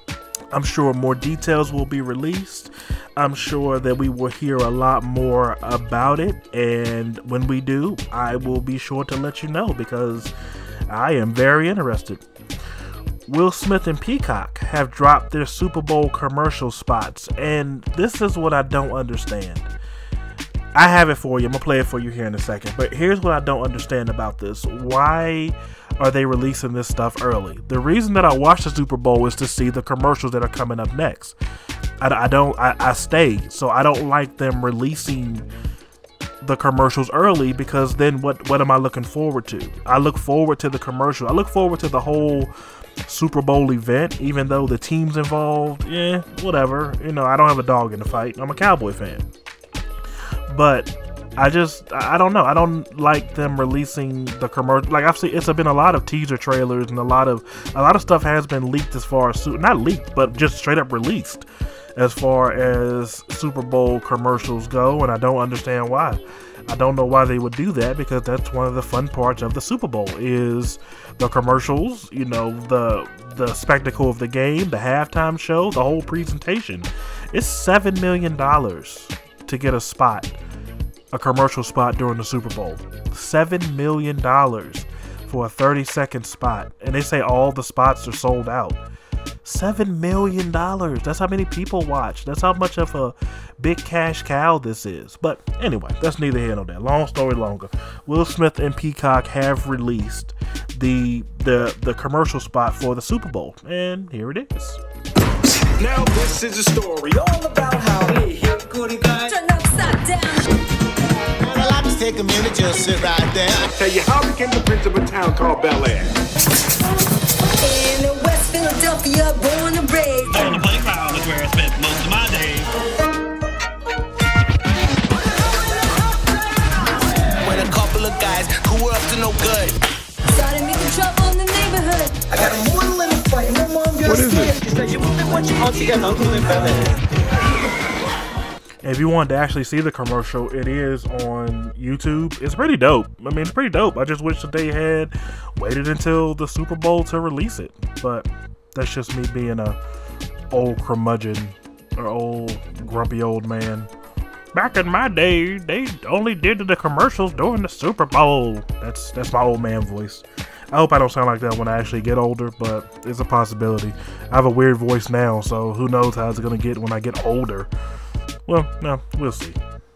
I'm sure more details will be released. I'm sure that we will hear a lot more about it. And when we do, I will be sure to let you know because I am very interested. Will Smith and Peacock have dropped their Super Bowl commercial spots. And this is what I don't understand. I have it for you. I'm going to play it for you here in a second. But here's what I don't understand about this. Why are they releasing this stuff early? The reason that I watch the Super Bowl is to see the commercials that are coming up next. I, I don't, I, I stay, so I don't like them releasing the commercials early because then what, what am I looking forward to? I look forward to the commercial. I look forward to the whole Super Bowl event, even though the team's involved. Yeah, whatever. You know, I don't have a dog in the fight. I'm a Cowboy fan. But I just, I don't know. I don't like them releasing the commercial. Like I've seen, it's been a lot of teaser trailers and a lot of, a lot of stuff has been leaked as far as, not leaked, but just straight up released as far as Super Bowl commercials go. And I don't understand why. I don't know why they would do that because that's one of the fun parts of the Super Bowl is the commercials, you know, the, the spectacle of the game, the halftime show, the whole presentation. It's seven million dollars to get a spot. A commercial spot during the Super Bowl. seven million dollars for a thirty second spot. And they say all the spots are sold out. seven million dollars. That's how many people watch. That's how much of a big cash cow this is. But anyway, that's neither here nor there. Long story longer. Will Smith and Peacock have released the the the commercial spot for the Super Bowl. And here it is. Now this is a story all about how we hit goody guys. Turn upside down. Take a minute, just sit right there. I tell you how I became the prince of a town called Bel Air. In West Philadelphia, born and raised. On the playground is where I spent most of my days. When a couple of guys who were up to no good started making trouble in the neighborhood. I got a one little fight. My mom got scared. She said, "You wouldn't want your auntie and uncle in Bel Air." If you want to actually see the commercial, it is on YouTube. It's pretty dope. I mean, it's pretty dope. I just wish that they had waited until the Super Bowl to release it. But that's just me being a old curmudgeon or old grumpy old man. Back in my day, they only did the commercials during the Super Bowl. That's that's my old man voice. I hope I don't sound like that when I actually get older, but it's a possibility. I have a weird voice now, so who knows how it's going to get when I get older. Well, no, we'll see.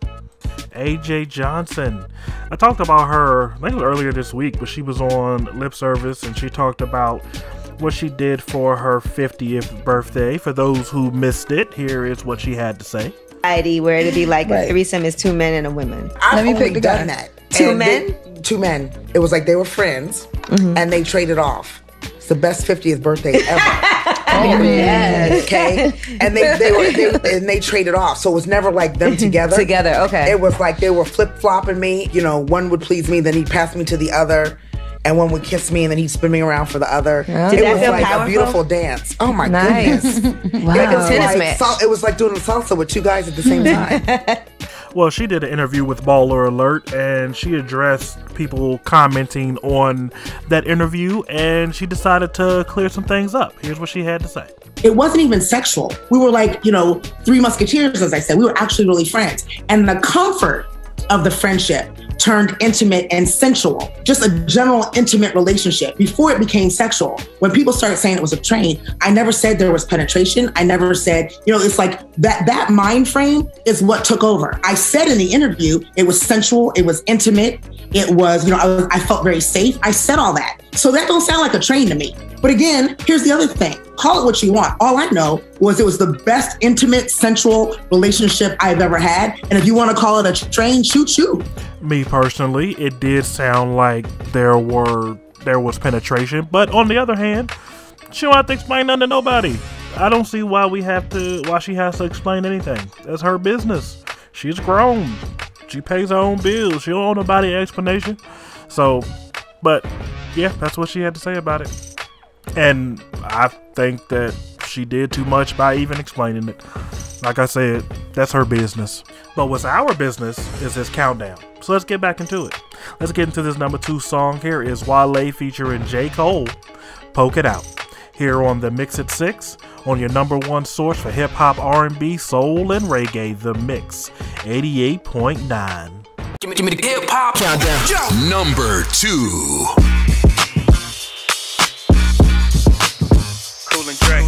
A J Johnson. I talked about her, I think it was earlier this week, but she was on Lip Service and she talked about what she did for her fiftieth birthday. For those who missed it, here is what she had to say. Where it'd be like Right. a threesome is two men and a woman. I've Let me only pick the done guy. that. Two And men? they- two men. It was like they were friends, and they traded off. It's the best fiftieth birthday ever. Oh, yes. Okay, and they they were they, and they traded off, so it was never like them together. Together, okay. It was like they were flip flopping me. You know, one would please me, then he'd pass me to the other, and one would kiss me, and then he'd spin me around for the other. Oh. Did It that was feel like powerful? a beautiful dance. Oh my Nice. goodness! Wow. It was Tennis like match. sal- it was like doing salsa with two guys at the same time. Well, she did an interview with Baller Alert, and she addressed people commenting on that interview, and she decided to clear some things up. Here's what she had to say. It wasn't even sexual. We were like, you know, three musketeers, as I said. We were actually really friends. And the comfort of the friendship turned intimate and sensual. Just a general intimate relationship before it became sexual. When people started saying it was a train, I never said there was penetration. I never said, you know, it's like that that mind frame is what took over. I said in the interview, it was sensual, it was intimate, it was, you know, I, was, I felt very safe. I said all that. So that don't sound like a train to me. But again, here's the other thing. Call it what you want. All I know was it was the best intimate, sensual relationship I've ever had. And if you want to call it a train, shoot, shoot. Me personally, it did sound like there were there was penetration, but on the other hand, she don't have to explain nothing to nobody. I don't see why we have to why she has to explain anything. That's her business. She's grown. She pays her own bills. She don't owe nobody an explanation. So, but yeah, that's what she had to say about it. And I think that she did too much by even explaining it. Like I said, that's her business. But what's our business is this countdown. So let's get back into it. Let's get into this number two song. Here is Wale featuring J. Cole, Poke It Out. here on the Mix at Six, on your number one source for hip hop, R and B, soul, and reggae, The Mix eighty-eight point nine. Give me, give me the hip hop countdown. Number two. Cool and Dre.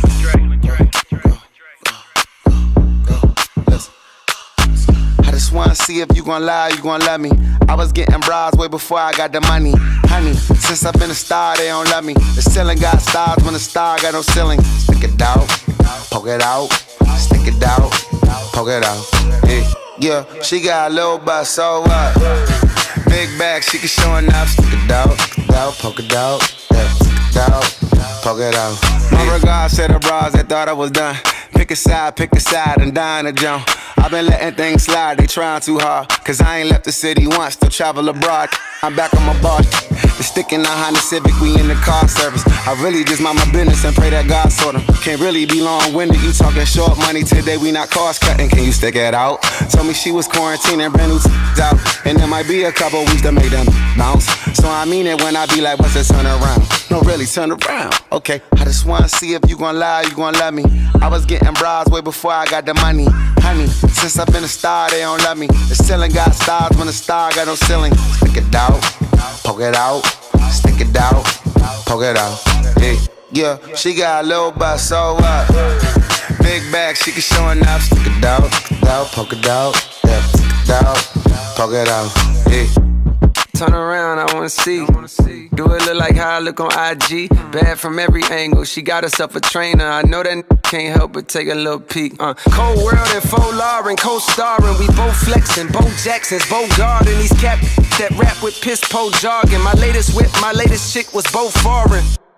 I just wanna see if you gon' lie, you gon' love me. I was getting bras way before I got the money. Honey, since I've been a star, they don't love me. The ceiling got stars when the star got no ceiling. Stick it out, poke it out, stick it out, poke it out. Yeah, yeah, she got a little butt, so what? Big bag, she can show enough. Stick it out, stick it out, poke it out, yeah, stick it out, poke it out. My regards to the bras that thought I was done. Pick a side, pick a side, and dine a jump. I've been letting things slide, they trying too hard. Cause I ain't left the city once, still travel abroad. I'm back on my bar. The stick in the Honda Civic, we in the car service. I really just mind my business and pray that God sort them. Can't really be long-winded, you talking short money today, we not cost cutting. Can you stick it out? Told me she was quarantining, brand new t- out. And there might be a couple weeks to make them bounce. So I mean it when I be like, what's the turn around? No, really, turn around. Okay, I just wanna see if you gon' lie, you gon' love me. I was getting bras way before I got the money. Honey, since I've been a star, they don't love me. The ceiling got stars when the star got no ceiling. Stick it out, poke it out, stick it out, poke it out. Yeah, yeah, she got a little butt, so what? Big bag, she can show enough. Stick it out, stick it out, poke it out, yeah, stick it out, poke it out. Yeah. Turn around, I wanna see. Do it look like how I look on I G? Bad from every angle, she got herself a trainer. I know that n- can't help but take a little peek. Uh, Cold World and Faux Lauren, co-starring. We both flexing, Bo Jackson's, Bo Garden. These cap that rap with piss po jargon. My latest whip, my latest chick was both foreign.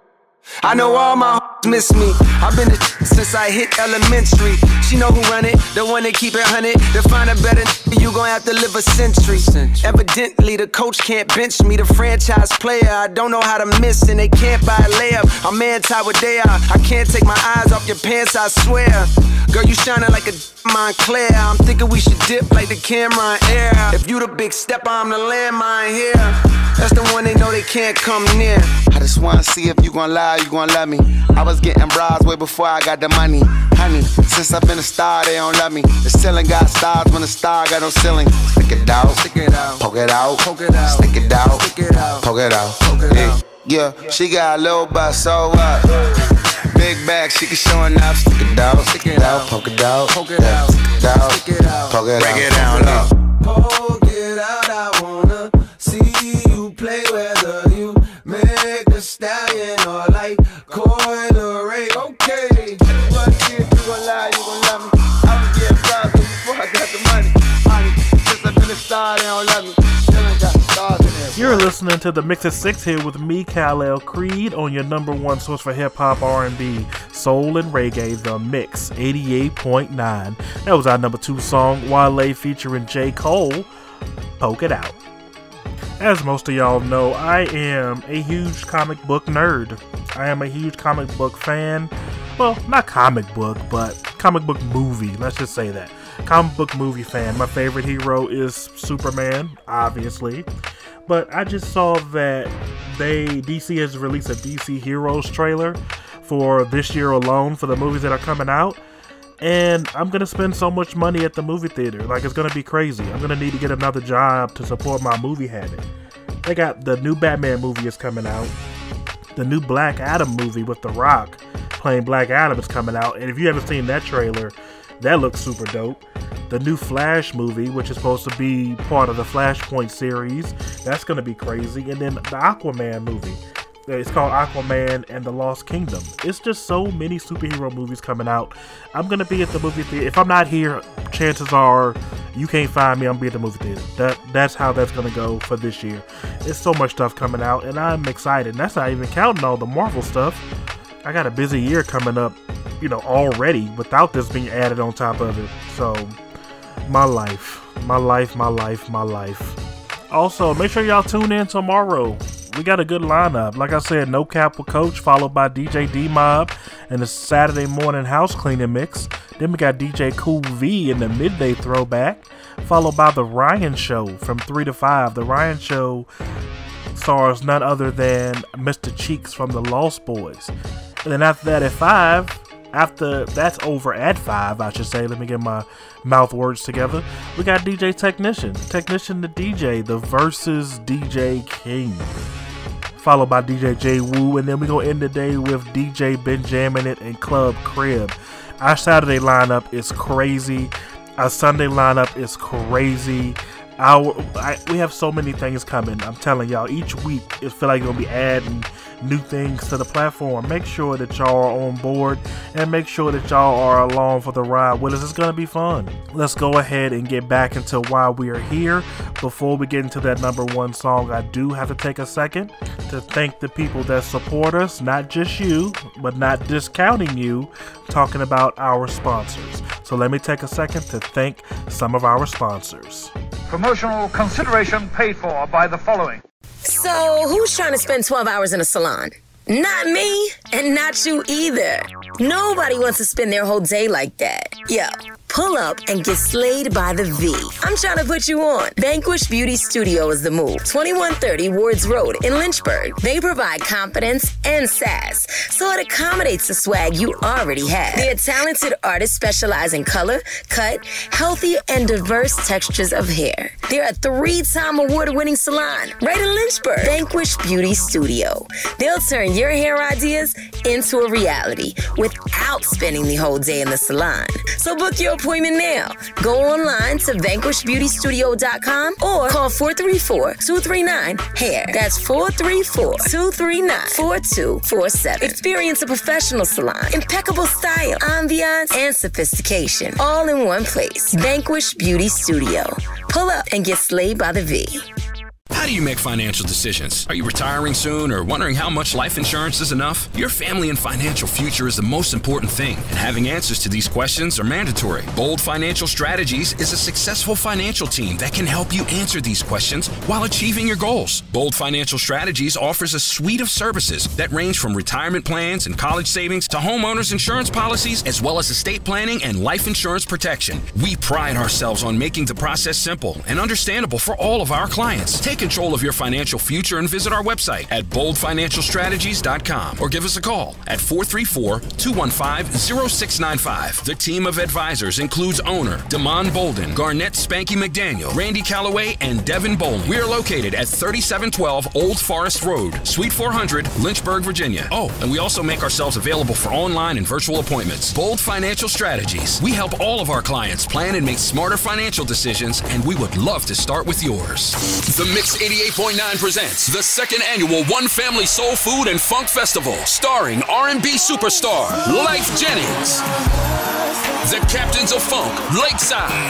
I know all my hoes miss me. I've been the since I hit elementary. She know who run it, the one that keep it hundred. To find a better you gon' have to live a century. Evidently the coach can't bench me. The franchise player, I don't know how to miss. And they can't buy a layup, I'm anti what they are. I can't take my eyes off your pants, I swear. Girl, you shining like a Montclair. I'm thinking we should dip like the camera in air. If you the big stepper, I'm the landmine here. That's the one they know they can't come near. I just wanna see if you gon' lie, you gon' love me. I was getting bras way before I got the money. Honey, since I've been a star, they don't love me. The ceiling got stars when the star got no ceiling. Stick it out, stick it out, poke it out, poke it out, stick it out, stick it out, poke it out, poke it out. Yeah, yeah, she got a little butt, so what? Big bag, she can show enough. Stick it out, stick it out, poke it out, poke it out, stick it out, stick it out, poke it out. Break it down low. Poke it out, I wanna see you play whether you make the stallion or like Coil or Ray. Okay, but if you gon' lie, you gon' love me. I was getting proud before I got the money. Honey, since I've been a star, they don't love me. Still ain't got stars in there. You're listening to the Mix at Six here with me, Kal-El Creed, on your number one source for hip hop, R and B, soul, and reggae, The Mix eighty-eight point nine. That was our number two song, Wale featuring J. Cole, Poke It Out. As most of y'all know, I am a huge comic book nerd. I am a huge comic book fan. Well, not comic book, but comic book movie. Let's just say that. Comic book movie fan. My favorite hero is Superman, obviously. But I just saw that they D C has released a D C Heroes trailer for this year alone for the movies that are coming out. And I'm going to spend so much money at the movie theater. Like, it's going to be crazy. I'm going to need to get another job to support my movie habit. They got the new Batman movie is coming out. The new Black Adam movie with The Rock playing Black Adam is coming out. And if you haven't seen that trailer, that looks super dope. The new Flash movie, which is supposed to be part of the Flashpoint series, that's going to be crazy. And then the Aquaman movie. It's called Aquaman and the Lost Kingdom. It's just so many superhero movies coming out. I'm going to be at the movie theater. If I'm not here, chances are you can't find me. I'm going to be at the movie theater. That, that's how that's going to go for this year. There's so much stuff coming out, and I'm excited. And that's not even counting all the Marvel stuff. I got a busy year coming up, you know, already without this being added on top of it. So, my life. My life, my life, my life. Also, make sure y'all tune in tomorrow. We got a good lineup. Like I said, No Cap with Coach, followed by D J D-Mob and the Saturday morning house cleaning mix. Then we got D J Cool V in the midday throwback, followed by The Ryan Show from three to five. The Ryan Show stars none other than Mister Cheeks from the Lost Boys. And then after that at five, after that's over at five, I should say, let me get my mouth words together, we got D J Technician. Technician the D J, the Versus D J King. Followed by D J J Woo, and then we're going to end the day with D J Benjamin It and Club Crib. Our Saturday lineup is crazy. Our Sunday lineup is crazy. Our, I, we have so many things coming. I'm telling y'all, each week it feel like you're going to be adding new things to the platform. Make sure that y'all are on board and make sure that y'all are along for the ride with us. It's going to be fun. Let's go ahead and get back into why we are here. Before we get into that number one song, I do have to take a second to thank the people that support us, not just you, but not discounting you, talking about our sponsors. So let me take a second to thank some of our sponsors. Promotional consideration paid for by the following. So, who's trying to spend twelve hours in a salon? Not me, and not you either. Nobody wants to spend their whole day like that. Yo, pull up and get slayed by the V. I'm trying to put you on. Vanquish Beauty Studio is the move. twenty-one thirty Wards Road in Lynchburg. They provide confidence and sass, so it accommodates the swag you already have. Their talented artists specialize in color, cut, healthy, and diverse textures of hair. They're a three-time award-winning salon right in Lynchburg. Vanquish Beauty Studio. They'll turn your hair ideas into a reality without spending the whole day in the salon. So book your appointment now. Go online to vanquish beauty studio dot com or call four three four, two three nine, hair. That's four three four, two three nine, four two four seven. Experience a professional salon, impeccable style, ambiance, and sophistication, all in one place. Vanquish Beauty Studio. Pull up and get slayed by the V. How do you make financial decisions? Are you retiring soon or wondering how much life insurance is enough? Your family and financial future is the most important thing, and having answers to these questions are mandatory. Bold Financial Strategies is a successful financial team that can help you answer these questions while achieving your goals. Bold Financial Strategies offers a suite of services that range from retirement plans and college savings to homeowners insurance policies, as well as estate planning and life insurance protection. We pride ourselves on making the process simple and understandable for all of our clients. Take control of your financial future and visit our website at bold financial strategies dot com or give us a call at four three four, two one five, zero six nine five. The team of advisors includes owner Damon Bolden, Garnett Spanky McDaniel, Randy Calloway, and Devin Boland. We are located at thirty-seven twelve Old Forest Road, Suite four hundred, Lynchburg, Virginia. Oh, and we also make ourselves available for online and virtual appointments. Bold Financial Strategies. We help all of our clients plan and make smarter financial decisions, and we would love to start with yours. The Mix eighty-eight point nine presents the second annual One Family Soul Food and Funk Festival, starring R and B superstar Life Jennings, the Captains of Funk, Lakeside,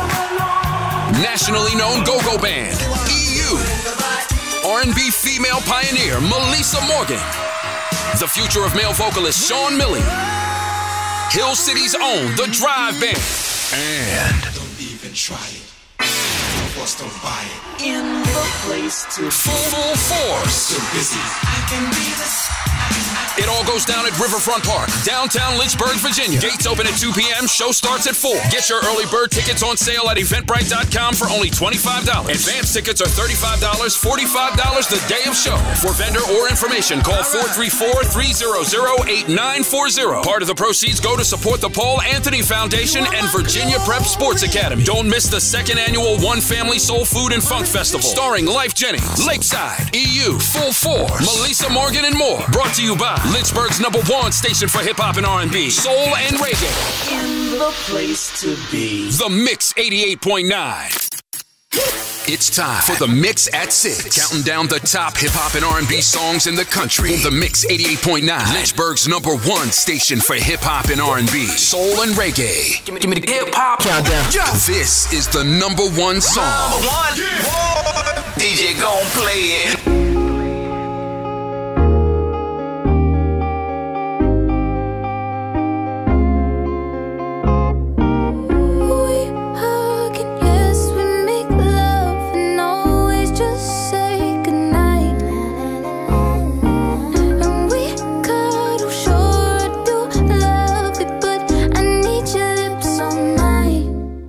nationally known go-go band, E U, R and B female pioneer Melissa Morgan, the future of male vocalist Sean Milley, Hill City's own The Drive Band, and don't even try it. Don't buy it. In the place to full, full force. So busy. I can be the. It all goes down at Riverfront Park, downtown Lynchburg, Virginia. Gates open at two p.m. Show starts at four. Get your early bird tickets on sale at eventbrite dot com for only twenty-five dollars. Advance tickets are thirty-five dollars, forty-five dollars the day of show. For vendor or information, call four three four, three zero zero, eight nine four zero. Part of the proceeds go to support the Paul Anthony Foundation and Virginia Prep Sports Academy. Don't miss the second annual One Family Soul Food and Funk Festival, starring Life Jennings, Lakeside, E U, Full Force, Melissa Morgan, and more. Brought to you by Lynchburg's number one station for hip-hop and R and B, soul and reggae. In the place to be. The Mix eighty-eight point nine. It's time for The Mix at six. Counting down the top hip-hop and R and B songs in the country. The Mix eighty-eight point nine. Lynchburg's number one station for hip-hop and R and B, soul and reggae. Give me, give me the hip-hop countdown. This is the number one song. Number one. Yeah. D J gon' play it.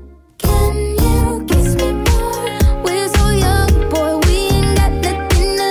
Can you kiss me more? We're so young, boy, we ain't got nothing to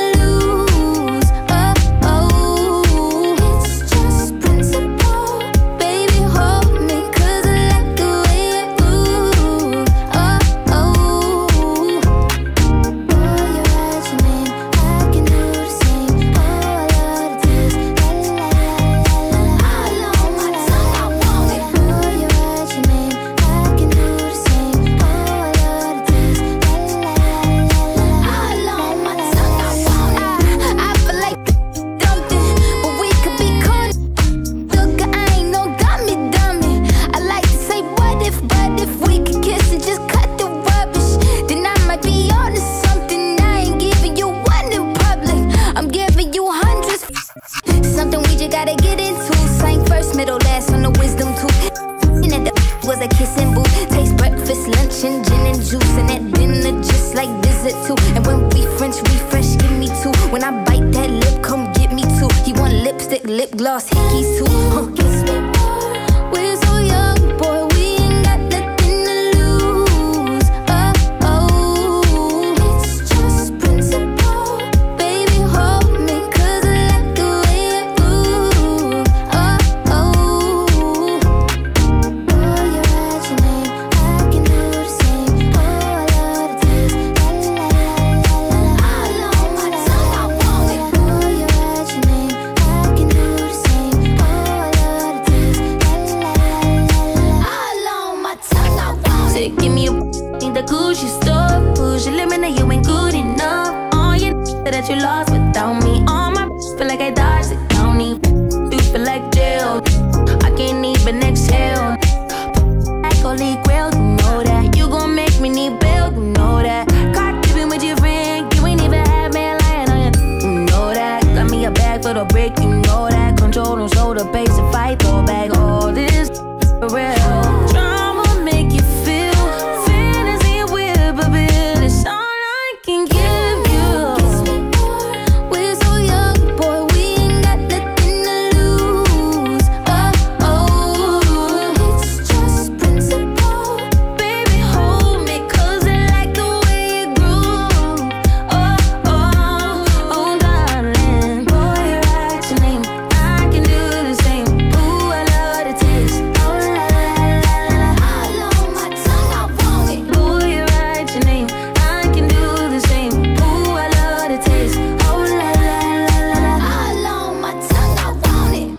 and gin and juice, and that dinner just like visit too. And when we French refresh, give me two. When I bite that lip, come get me two. He want lipstick, lip gloss, hickeys too. Huh. Kiss me more. We're so young, boy, we ain't got nothing to lose. Oh, oh, it's just principle. Baby, hold me, 'cause I like the way you move. Oh, oh, oh, you write your name, I can do the same. Oh, I love the taste. La la la la la la. All on my tongue, I want it. Oh, you write your name, I can do the same. Oh, I love the taste. La la la la la. All on my tongue, I want it. Say, give me a in the Gucci store. Push your limit, now you ain't good enough. All your that you lost without me. All my feel like I dodged the county. You feel like jail. I can't even exhale. Like holy grail, you know that. You gon' make me need bail, you know that. Caught keeping with your friend, you ain't even had me lying on you. You know that. Got me a bag for the break, you know that. Control don't show the pace if I throw back all this for real. Drama make you feel fantasy with a bill. It's all I can give you. We're so young, boy, we ain't got nothing to lose. Oh, oh, it's just principle. Baby, hold me, 'cause I like the way you groove. Oh, oh, oh, darling. Boy, you write your name, I can do the same. Ooh, I love the taste. Oh, la, la, la, la. All on my tongue, I want it. Boy, you write your name, I can do the same. Ooh, I love the taste. Oh, la, la, la, la, la. All on my tongue, I want it.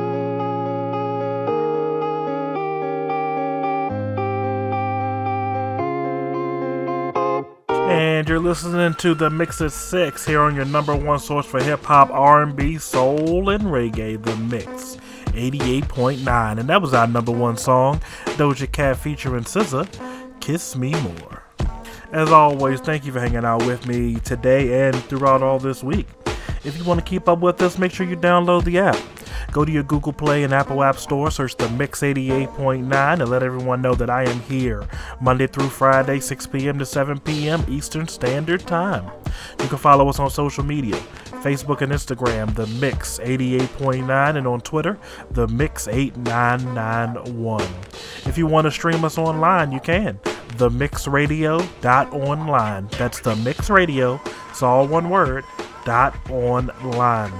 And you're listening to The Mix at six here on your number one source for hip-hop, R and B, soul, and reggae, The Mix, eighty-eight point nine. And that was our number one song, Doja Cat featuring S Z A, Kiss Me More. As always, thank you for hanging out with me today and throughout all this week. If you want to keep up with us, make sure you download the app. Go to your Google Play and Apple App Store, search The Mix eighty-eight point nine, and let everyone know that I am here Monday through Friday, six p.m. to seven p.m. Eastern Standard Time. You can follow us on social media, Facebook and Instagram, The Mix eighty-eight point nine, and on Twitter, The Mix eight nine nine one. If you want to stream us online, you can. the mix radio dot online. That's The Mix Radio, it's all one word, dot online.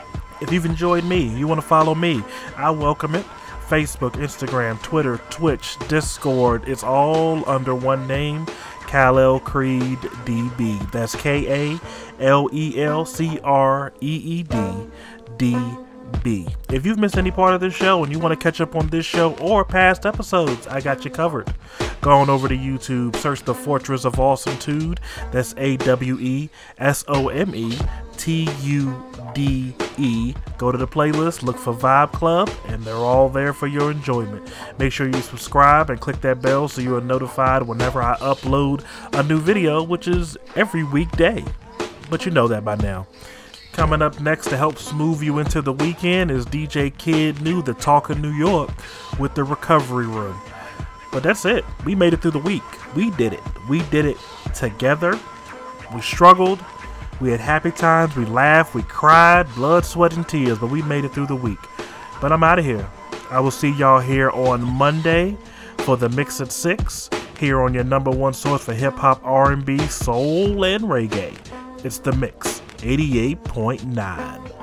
If you've enjoyed me, you want to follow me, I welcome it. Facebook, Instagram, Twitter, Twitch, Discord, it's all under one name, Kal-El Creed D B. That's K A L E L C R E E D D B. If you've missed any part of this show and you want to catch up on this show or past episodes, I got you covered. Go on over to YouTube, search The Fortress of Awesometude. That's A W E S O M E T U D E. Go to the playlist, look for Vibe Club, and they're all there for your enjoyment. Make sure you subscribe and click that bell so you are notified whenever I upload a new video, which is every weekday. But you know that by now. Coming up next to help smooth you into the weekend is D J Kid New, the Talk of New York, with the Recovery Room. But that's it. We made it through the week. We did it. We did it together. We struggled. We had happy times. We laughed. We cried. Blood, sweat, and tears. But we made it through the week. But I'm out of here. I will see y'all here on Monday for The Mix at six. Here on your number one source for hip-hop, R and B, soul, and reggae. It's The Mix eighty-eight point nine.